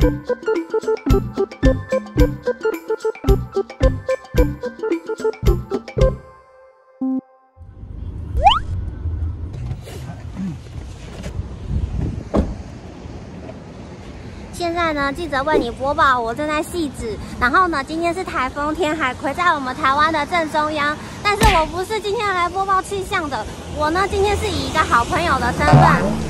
现在呢，记者为你播报，我正在汐止。然后呢，今天是台风天，海葵在我们台湾的正中央。但是我不是今天来播报气象的，我呢今天是以一个好朋友的身份，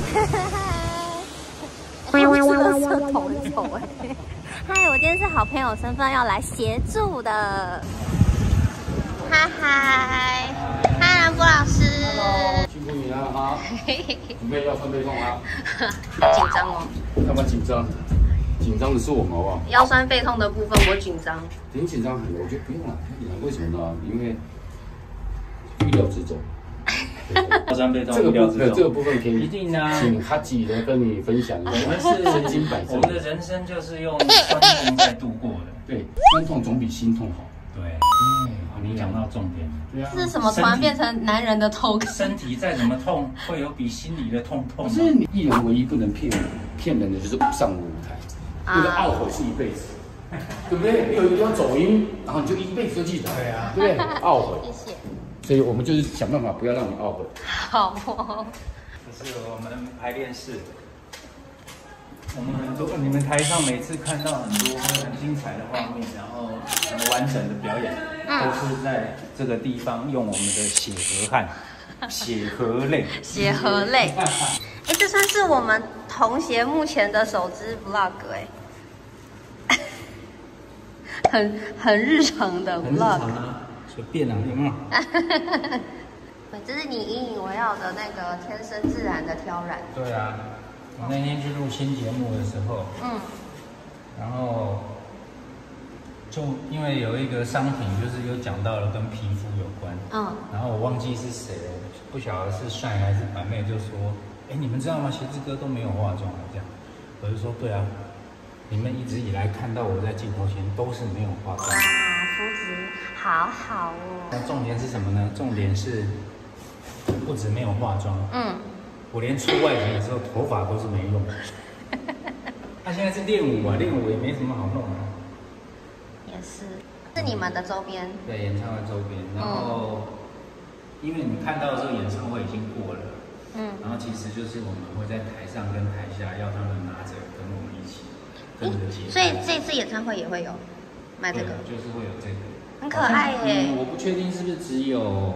我是垃圾桶很丑哎。嗨，我今天是好朋友身份要来协助的。嗨，兰波老师。 辛苦你了哈，准备腰酸背痛啊。 好紧张哦。 干嘛紧张？紧张的是我们好不好？ 腰酸背痛的部分我紧张。 挺紧张很多，我觉得不用了，为什么呢？因为预料之中。 腰酸背痛，这个部分可以一定啊， 请哈吉的跟你分享一下。 我们是身经百战， 我们的人生就是用酸痛在度过的。 对，酸痛总比心痛好。对， 你讲到重点了。 对啊。这是什么？突然变成男人的痛？ 身体再怎么痛，会有比心里的痛痛吗？ 可是艺人唯一不能骗人的就是上舞台，那个懊悔是一辈子，对不对？你有一个地方走音，然后你就一辈子都记得。对啊，对不对？懊悔。谢谢。所以我们就是想办法不要让你懊悔。 好哦。 这是我们排练室。我们很多，你们台上每次看到很多很精彩的画面，然后很完整的表演，都是在这个地方用我们的血和汗、血和泪、 血和泪。这算是我们同协目前的首支 vlog 很日常的 vlog。很日常啊， 随便啊，有没有？ 这是你引以为傲的那个天生自然的挑染。 对啊。我那天去录新节目的时候，然后就因为有一个商品，就是有讲到了跟皮肤有关，然后我忘记是谁了，不晓得是帅还是板妹，就说，哎，你们知道吗？鞋子哥都没有化妆这样，我就说对啊，你们一直以来看到我在镜头前都是没有化妆。哇， 肤质好好哦。 那重点是什么呢？重点是不止没有化妆，我连出外景的时候头发都是没用的。他现在是练舞啊，练舞也没什么好弄的。 也是，是你们的周边。 对，演唱会周边。然后，因为你看到的时候演唱会已经过了，然后其实就是我们会在台上跟台下要他们拿着跟我们一起跟着节拍。 所以这次演唱会也会有卖这个， 就是会有这个， 很可爱耶。 我不确定是不是只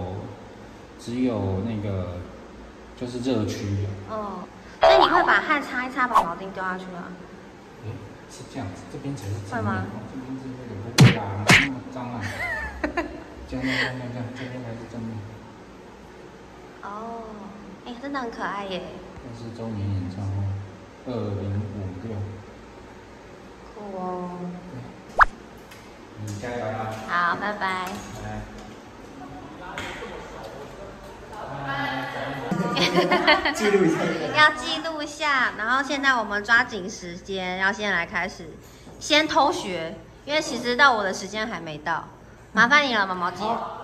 有那个。就是热区所以你会把汗擦一擦，把毛巾丢下去啊？ 是这样子，这边才是会吗？ 这边是那个不大，那么脏啊！这样，这边才是正面。 真的很可爱耶！ 这是周年演唱会，2056。 酷哦！ 你加油啦！ 好，拜拜。 记录一下， 要记录一下。然后现在我们抓紧时间，要先来开始，先偷学，因为其实到我的时间还没到。麻烦你了，毛毛姐。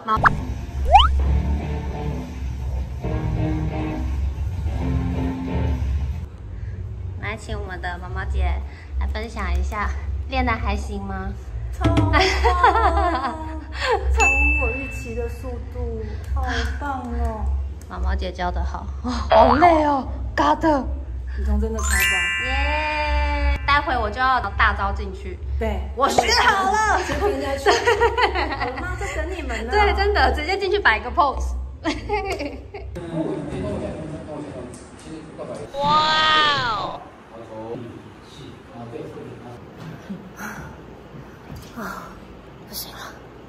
来，请我们的毛毛姐来分享一下，练得还行吗？ 超棒，超乎我预期的速度，好棒哦！ 毛毛姐教得好，好累哦，嘎的， 体重真的超棒， 耶！待会我就要大招进去， 对， 我学好了， 先跟人家去，我妈在等你们呢。 对，真的，直接进去摆个 pose。哇哦！不行了。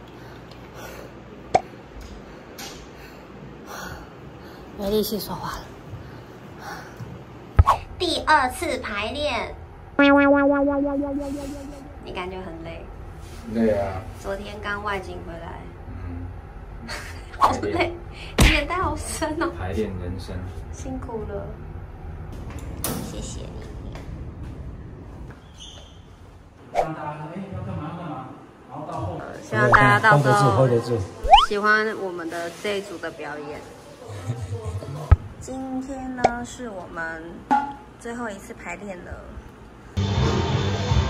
没力气说话了。第2次排练，你感觉很累？ 累啊！ 昨天刚外景回来，好累，眼袋好深哦。 排练人生， 辛苦了，谢谢你。 让大家说，要干嘛？然后到后， 希望大家到时候 hold 得住， 喜欢我们的这一组的表演。今天呢，是我们最后一次排练了。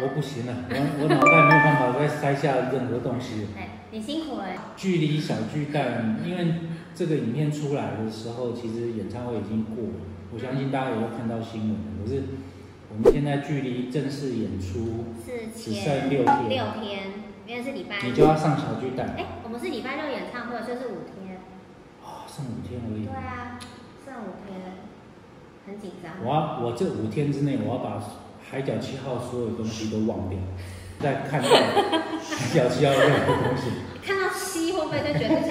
我不行了，我脑袋没有办法再塞下任何东西。 你辛苦了。 距离小巨蛋，因为这个影片出来的时候，其实演唱会已经过了，我相信大家也都看到新闻了。可是我们现在距离正式演出只剩6天， 因为是礼拜六， 你就要上小巨蛋。 我们是礼拜六演唱会，所以是5天。 剩5天而已。对啊，剩5天，很紧张。 我这5天之内，我要把海角7号所有东西都忘掉，再看到海角7号任何东西。 看到西会不会就觉得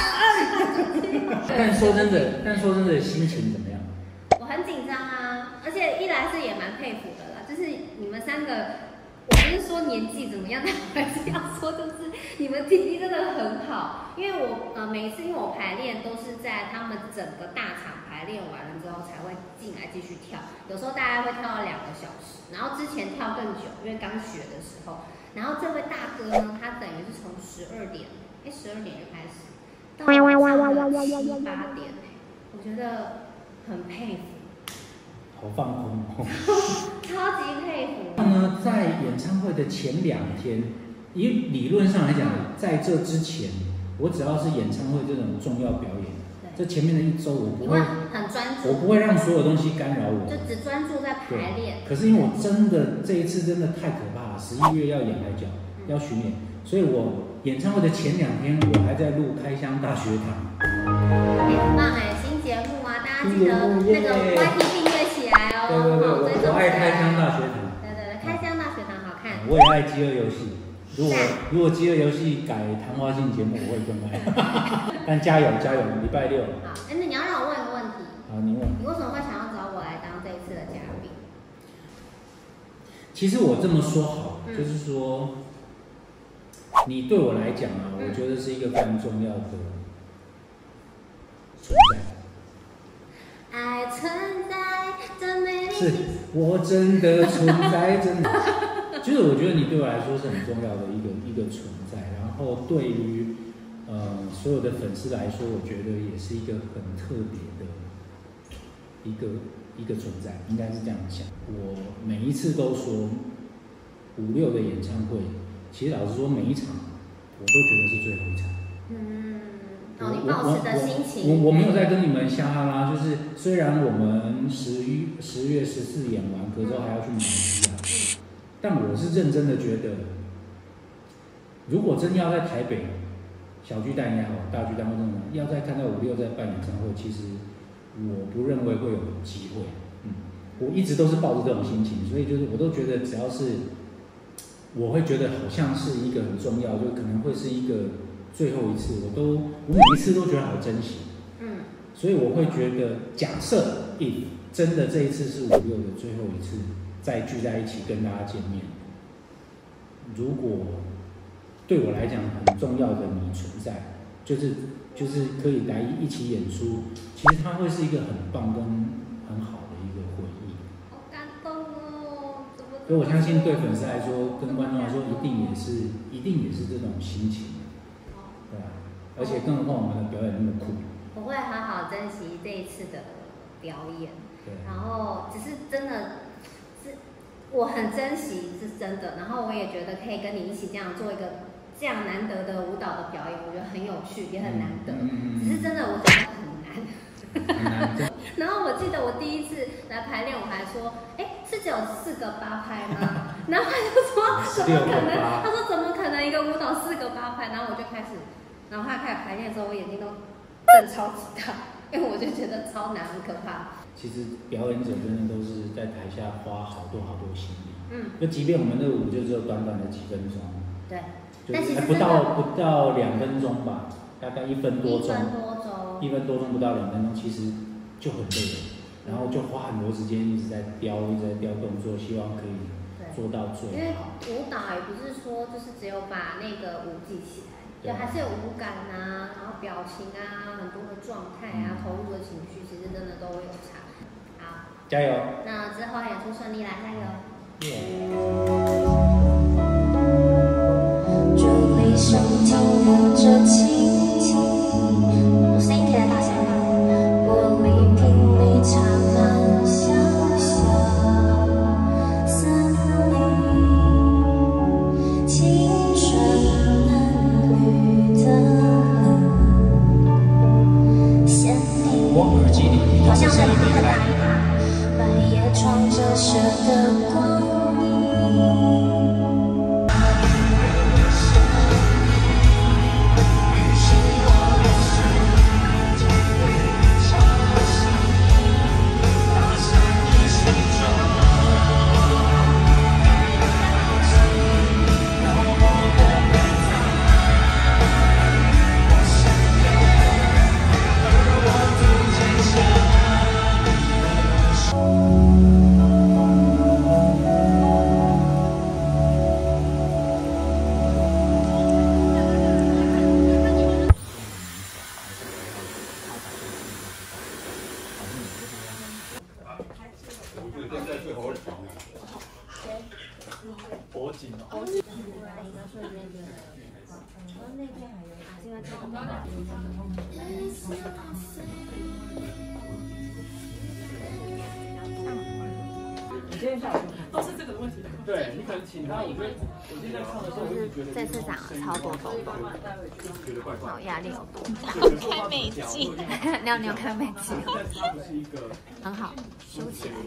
但说真的，心情怎么样？ 我很紧张啊，而且一来是也蛮佩服的啦，就是你们3个。我不是说年纪怎么样，但我还是要说，就是你们体力真的很好。因为我每一次因为我排练都是在他们整个大场排练完了之后才会进来继续跳，有时候大概会跳到2个小时，然后之前跳更久，因为刚学的时候。然后这位大哥呢，他等于是从12点就开始，到晚上的7、8点，我觉得很佩服。 好放空哦， 超级佩服。 然后呢，在演唱会的前2天，以理论上来讲，在这之前，我只要是演唱会这种重要表演，这前面的1周我不会很专注， 我不会让所有东西干扰我， 就只专注在排练。 可是因为我真的这一次真的太可怕了，11月要演海角，要巡演，所以我演唱会的前2天，我还在录《开箱大学堂》。 很棒新节目啊，大家记得那个 YT 订阅起来哦。 对，我爱开箱大学堂。 对，开箱大学堂好看。 我也爱饥饿游戏。如果饥饿游戏改谈话性节目，我会更爱。但加油，礼拜6。 好，那你要让我问一个问题。 好，你问。 你为什么会想要找我来当这一次的嘉宾？ 其实我这么说好，就是说，你对我来讲啊，我觉得是一个非常重要的存在。 爱存在的美丽。 是我真的存在，真的。就是我觉得你对我来说是很重要的一个存在，然后对于所有的粉丝来说，我觉得也是一个很特别的一个存在，应该是这样讲。我每一次都说5、6的演唱会，其实老实说每一场我都觉得是最后一场。 你抱持的心情。 我没有在跟你们瞎哈拉，就是虽然我们10月14演完，隔周还要去马来西亚。但我是认真的觉得，如果真要在台北小巨蛋也好，大巨蛋或者什么，要再看到5、6在办演唱会，其实我不认为会有机会。我一直都是抱着这种心情，所以就是我都觉得只要是，我会觉得好像是一个很重要，就可能会是一个最后一次，我每一次都觉得好珍惜。所以我会觉得，假设真的这一次是5、6的最后一次。再聚在一起跟大家见面，如果对我来讲很重要的你存在，就是可以来一起演出，其实它会是一个很棒跟很好的一个回忆。 好感动哦！ 所以我相信对粉丝来说，跟观众来说，一定也是这种心情，对吧？而且更何况我们的表演那么酷， 我会好好珍惜这一次的表演。 对， 然后只是真的。我很珍惜，是真的。然后我也觉得可以跟你一起这样做一个这样难得的舞蹈的表演，我觉得很有趣，也很难得。只是真的我觉得很难。然后我记得我第一次来排练，我还说，是只有4个8拍吗？然后他就说怎么可能？他说怎么可能一个舞蹈4个8拍？然后我就开始，然后他开始排练的时候，我眼睛都瞪超级大，因为我就觉得超难，很可怕。 其实表演者真的都是在台下花好多心力。就即便我们的舞就只有短短的几分钟， 对， 但其实不到2分钟吧，大概1分多钟，1分多钟不到2分钟，其实就很累了。然后就花很多时间一直在雕动作，希望可以做到最好。因为舞蹈也不是说就是只有把那个舞记起来。对，还是有舞感啊，然后表情啊，很多的状态啊，投入的情绪，其实真的都会有差。好， 加油！ 那之后演出顺利啦，加油！ 祝你收听着倾听，我声音可以再大声吗？我聆听你灿烂想象，森林。 好紧哦。 来一个瞬间觉得，那边还有，现在这个你今天下午都是这个问题。对你可能请他，我觉得我现在唱的时候， 就是这次涨了超多痘痘，然后压力好多。 开美肌， 尿尿看美肌，很好，修起来。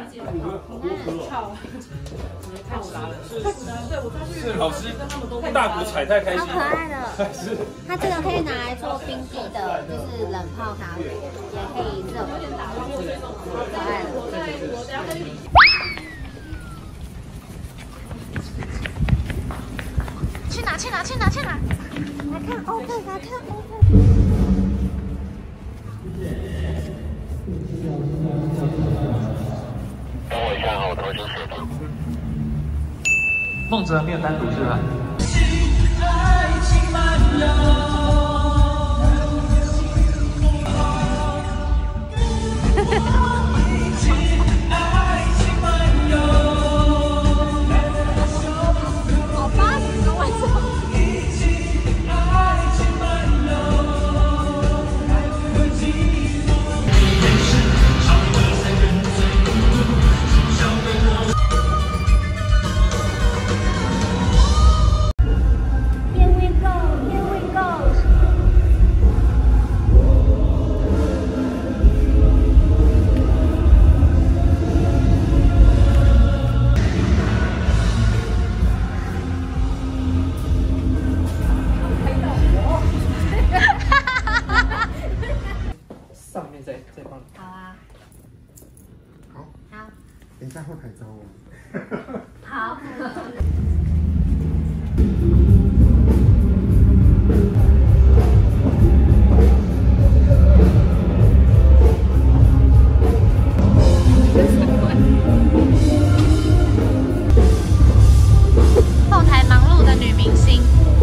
是老师大鼓踩太开心， 好可爱的。它这个可以拿来做冰滴的，就是冷泡咖啡，也可以热。好可爱的。 去哪？去哪？去哪？去哪？ 来看欧佩，来看欧佩。 等我一下啊，我同学写的。 孟哲没有单独是吧？上面再帮你。 好啊。 好。 好。 等一下后台找我。 好。 后台忙碌的女明星。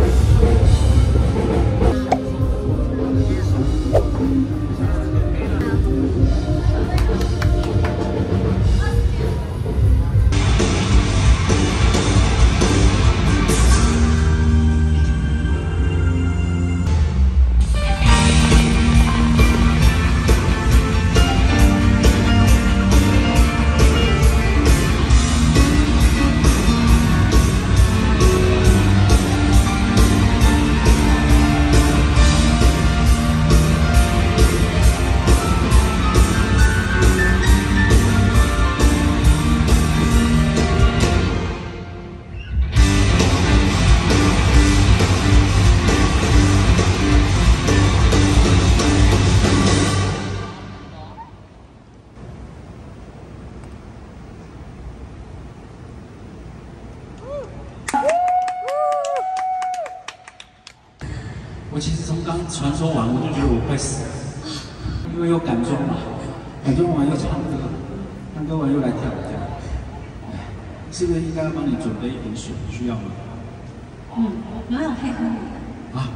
我其实从刚传说完，我就觉得我快死了，因为有感装嘛，感装完又唱歌，唱歌完又来跳舞，是不是应该要帮你准备一瓶水？需要吗？ 没有可以喝你的。啊，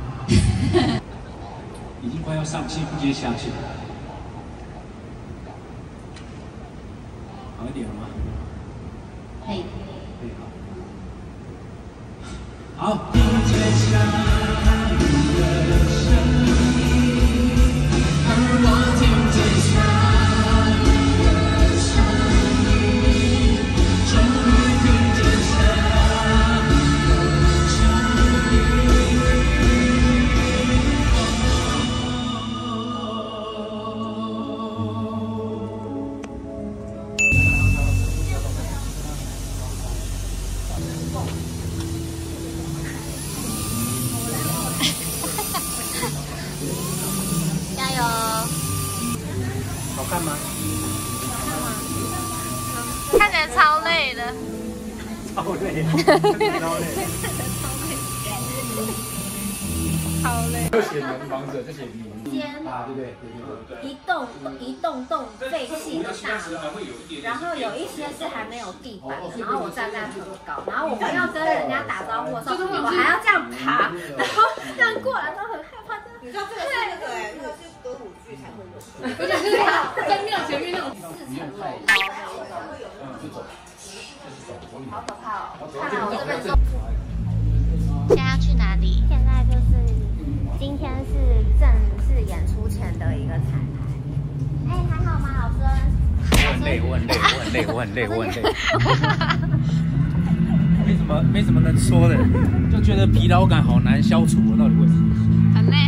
已经快要上气不接下气了，好一点了吗？ 可以。 可以好。好。 加油！ 好看吗？ 看起来超累的。 超累，超累。 超累。 就写门房者，就写名啊，对不对？ 一栋废弃的大楼，然后有一些是还没有地板的，然后我站在很高，然后我们要跟人家打招呼的时候，我还要这样爬，然后这样过来，都很害怕。 你知道这个是那个哎，那个是歌舞剧才会有， 而且是在庙前面那种 4层楼高的， 就走，就是走， 好可怕哦！看我这边现在要去哪里？ 现在就是今天是正式演出前的一个彩排。哎，还好吗，老孙？ 我很累。没什么能说的，就觉得疲劳感好难消除，到底为什么？ 很累。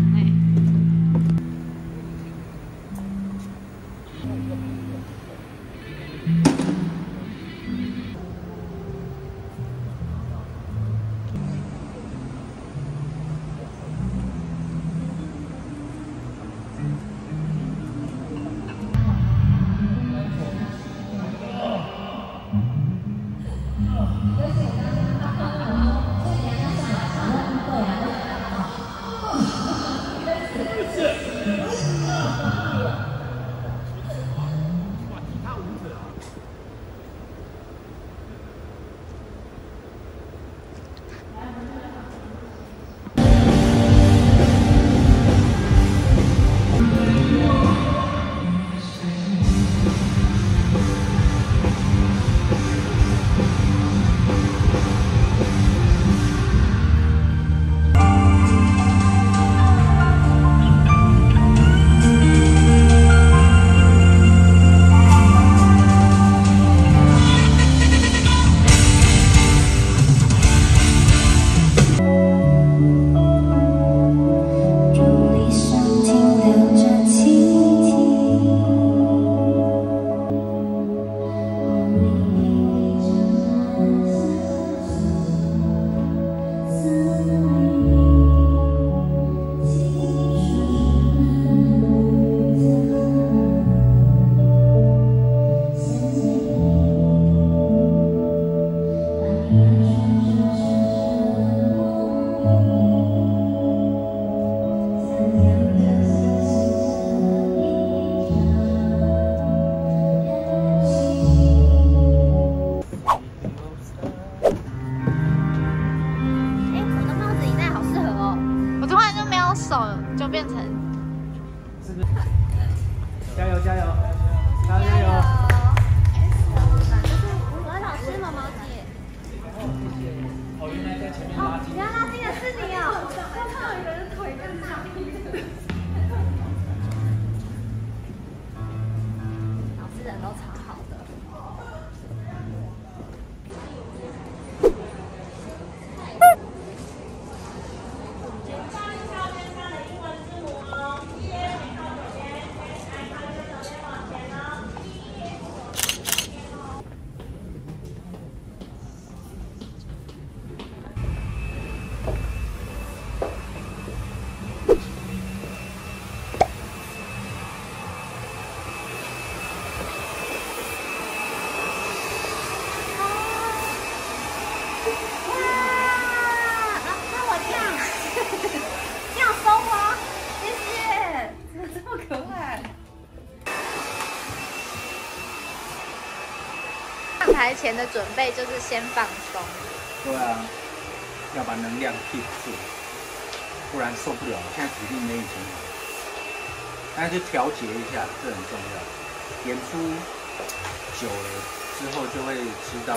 上台前的准备就是先放松。 对啊，要把能量 keep 住，不然受不了。现在体力没以前好，但是就调节一下，这很重要。演出久了之后就会知道，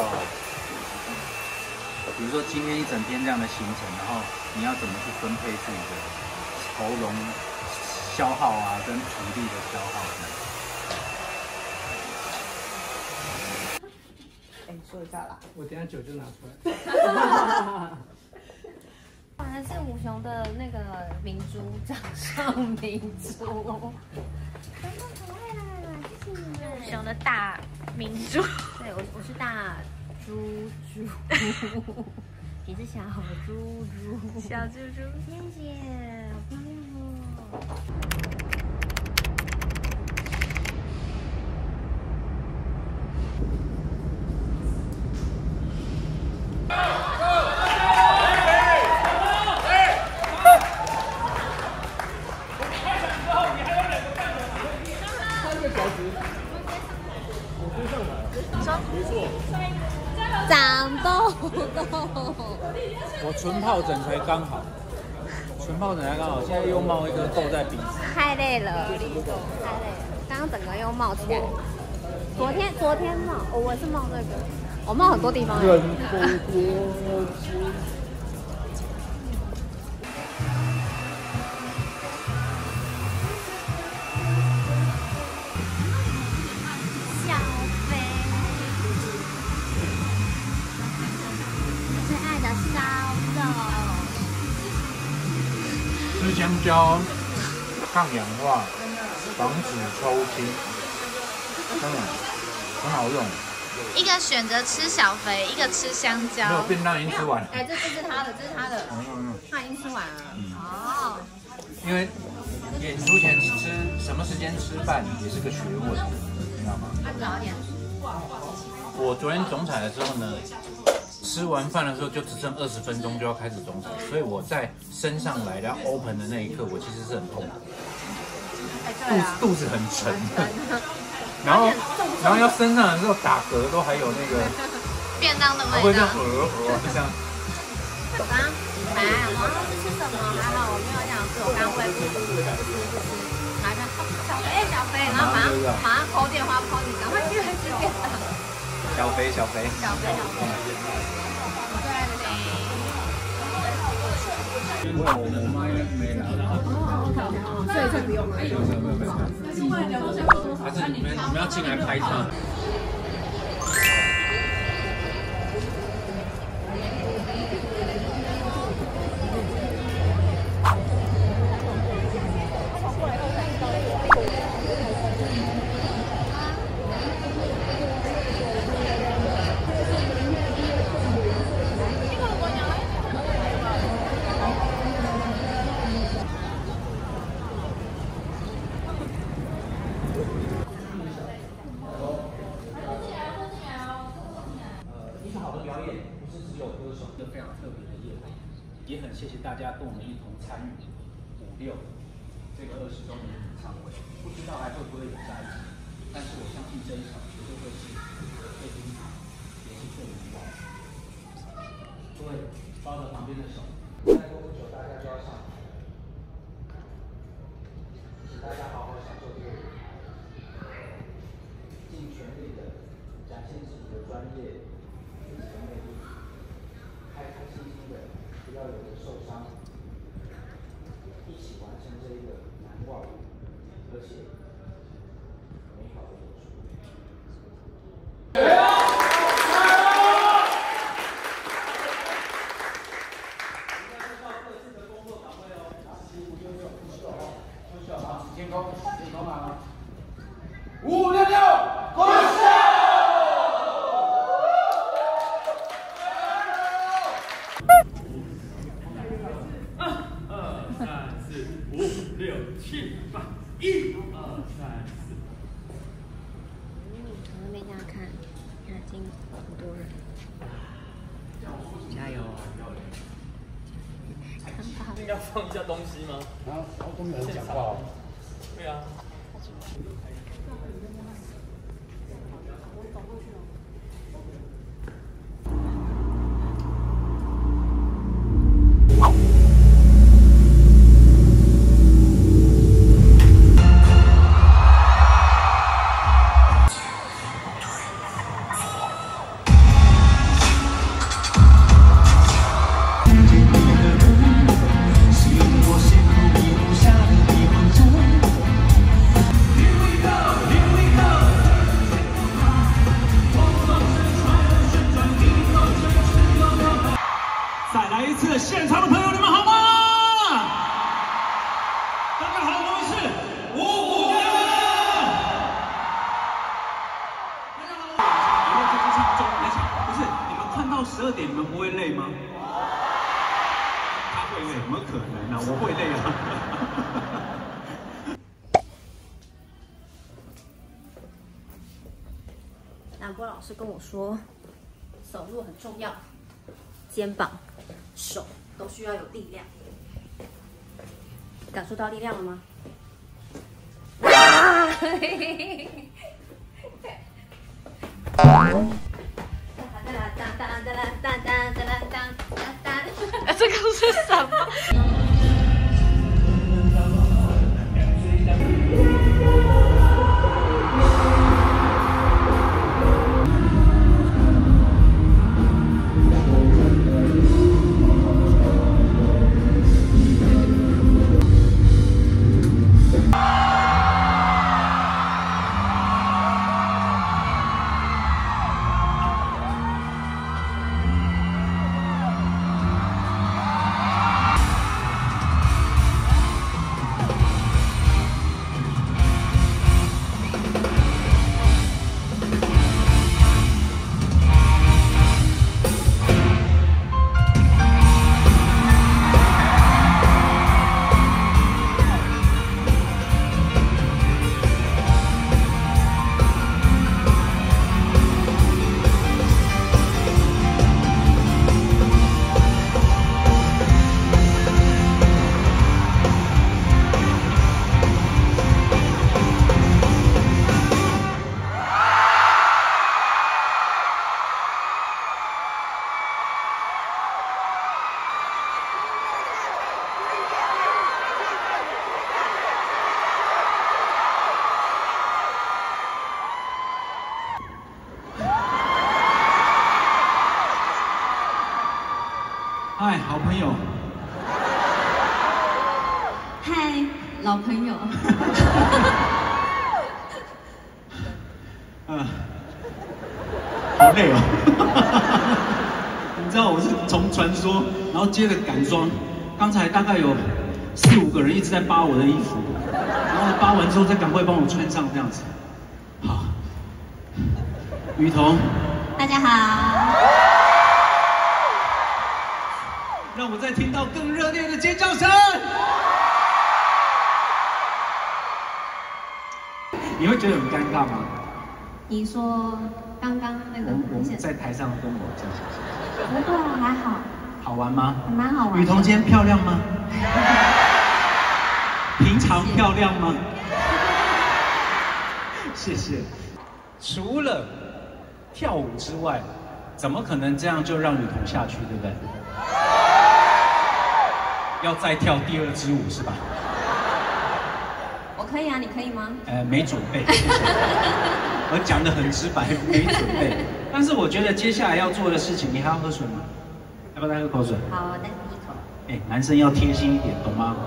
比如说今天一整天这样的行程，然后你要怎么去分配自己的喉咙消耗啊，跟体力的消耗呢？ 说一下啦， 我等下酒就拿出来。 果然是五雄的那个明珠，掌上明珠，太可爱了，谢谢你们。 五雄的大明珠， 对我是大猪猪，你是小猪猪， 小猪猪， 谢谢，好漂亮哦。长痘痘， 我纯疱疹才刚好，现在又冒一个痘在鼻子， 太累了，太累了，刚刚整个又冒起来。昨天冒，我是冒这个。 我们很多地方。 人风过境。 小肥，最爱的烧肉。 吃香蕉，抗氧化，防止抽筋，真的很好用。 一个选择吃小肥，一个吃香蕉。 没有便当已经吃完了。 哎，这是他的，这是他的。他已经吃完了。哦。 因为演出前吃什么时间吃饭也是个学问，你知道吗？ 早点吃。 我昨天总彩的时候呢，吃完饭的时候就只剩20分钟就要开始总彩，所以我在升上来要 open 的那一刻，我其实是很痛苦，肚子很沉。然后要升上来之后打嗝都还有那个便当的味道， 会这样就这样。 刚买，我要吃什么？还好我没有想吃，我刚胃不舒服，拿着小肥，然后马上扣电话扣你，赶快去吃便当。 小肥。 我最爱的我妈也没来。 所以不用了。 还是你们要进来开唱？也很谢谢大家跟我们一同参与56这个20周年演唱会，不知道还会不会有下一集，但是我相信这一场绝对会是最精彩，也是最难忘。各位抓着旁边的手，再过不久大家就要上台了，请大家好好享受这个舞台，尽全力的展现自己的专业、自己的魅力，开开心心的。不要有人受伤，一起完成这一个难忘而且美好的演出。566，恭喜！ 我没想看，已经很多人。 加油！应该放一下东西吗？ 啊，都没有人讲话哦。 对啊。 现场的朋友，你们好吗？大家好，我们是55年。大家好，因为这支唱中，不是你们看到12点，你们不会累吗？他会累，怎么可能呢？我会累啊。 南波老师跟我说，走路很重要，肩膀、手都需要有力量。感受到力量了吗？ 这个是什么？ 嗨，好朋友。 嗨，老朋友。 好累哦。你知道我是从传说，然后接着改装，刚才大概有4、5个人一直在扒我的衣服，然后扒完之后再赶快帮我穿上这样子。好，雨桐， 大家好。 让我再听到更热烈的尖叫声。你会觉得很尴尬吗？ 你说刚刚那个我们在台上跟我这样。 不过还好。 好玩吗？ 蛮好玩。 雨桐今天漂亮吗？平常漂亮吗？谢谢。除了跳舞之外，怎么可能这样就让雨桐下去，对不对？要再跳第2支舞是吧？ 我可以啊，你可以吗？ 没准备，谢谢。我讲得很直白，没准备。但是我觉得接下来要做的事情，你还要喝水吗？要不要再喝口水？ 好，我再喝一口。 男生要贴心一点，懂吗？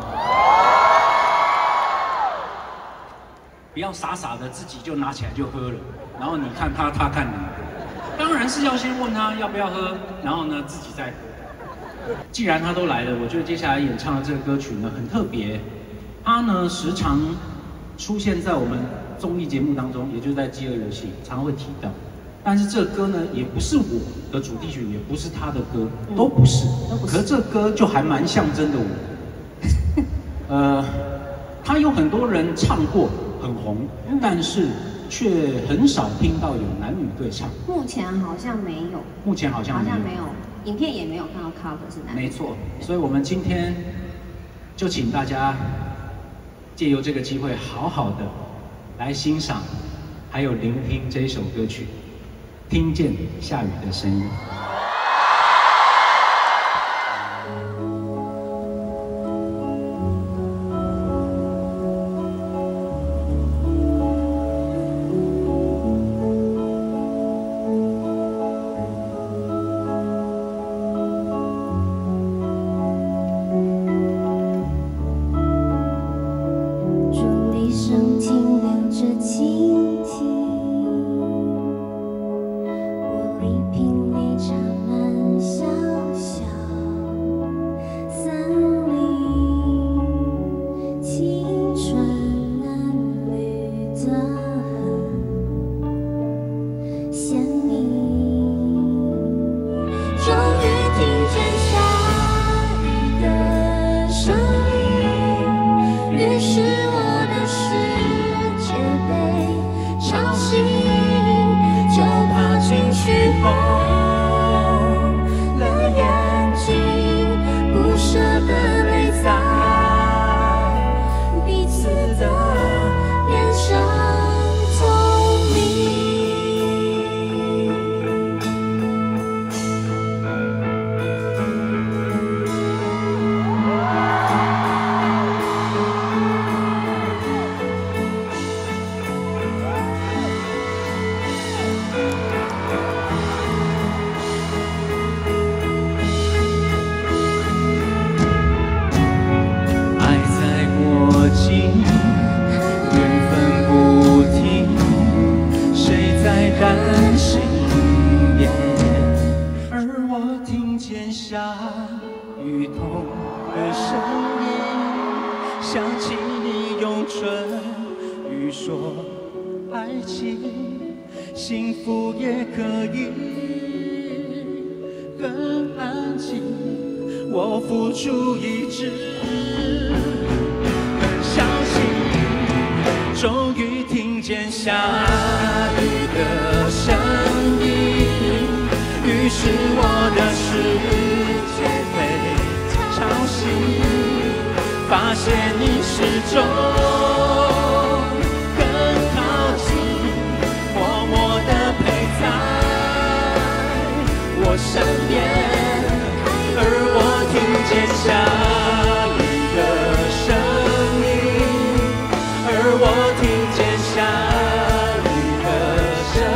不要傻傻的自己就拿起来就喝了，然后你看他，他看你。当然是要先问他要不要喝，然后呢自己再喝。既然他都来了，我觉得接下来演唱的这个歌曲呢很特别，它呢时常出现在我们综艺节目当中，也就是在《饥饿游戏》常会提到。但是这歌呢也不是我的主题曲，也不是他的歌，都不是。可是这歌就还蛮象征的我。他有很多人唱过，很红，但是却很少听到有男女对唱。 目前好像没有。 目前好像没有。 影片也没有看到 cover 是男的。 没错，所以我们今天就请大家借由这个机会，好好的来欣赏，还有聆听这一首歌曲，听见下雨的声音。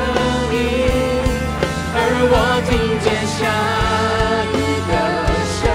听见下雨的声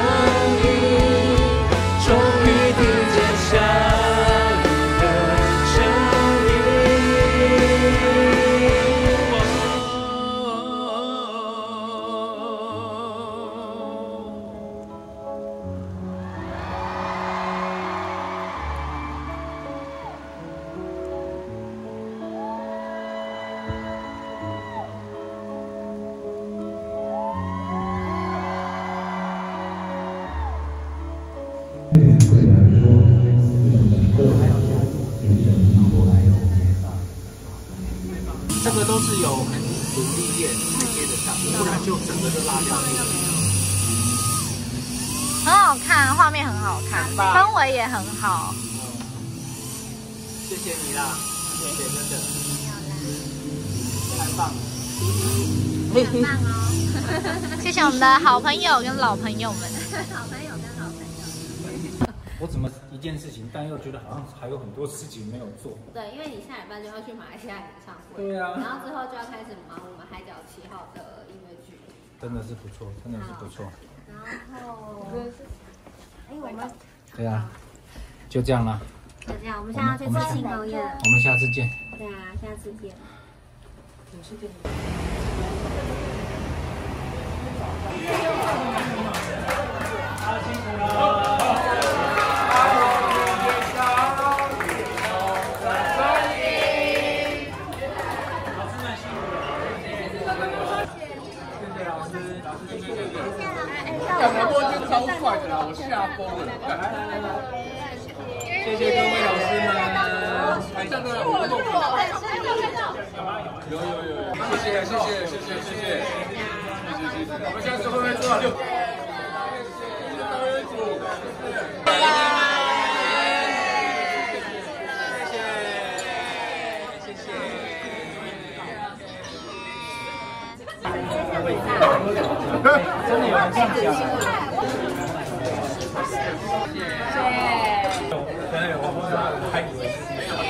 独立店才接得上，不然就整个就拉掉了。 很好看，画面很好看，氛围也很好。 谢谢你啦，谢谢，真的，太棒了， 很棒哦！谢谢我们的好朋友跟老朋友们。 好朋友跟老朋友。 我怎么一件事情，但又觉得好像还有很多事情没有做。 对，因为你下礼拜就要去马来西亚演唱会。 对啊。 然后之后就要开始忙我们海角7号的音乐剧。 真的是不错，真的是不错。 然后，我们对啊，就这样了。 就这样，我们现在要去吃庆功宴。 我们下次见。 对啊，下次见。 干嘛播就超快的啦，我吓疯了！谢谢各位老师们，台上的活动，有，谢谢，我们下次会不会做好就？ 真的有人这样讲。对，我还以为是没有。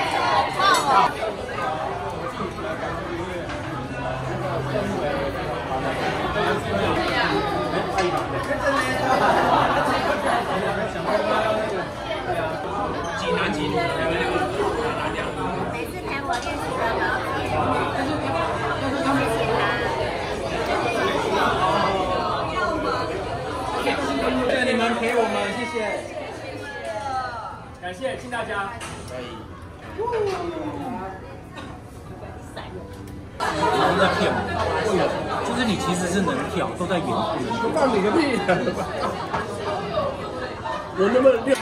济南籍， 每次陪我练习的谢谢你们陪我们，谢谢， 感谢，敬大家。可以。 他们在骗我，就是你其实是能跳，都在演。 放你个屁！我能不能跳？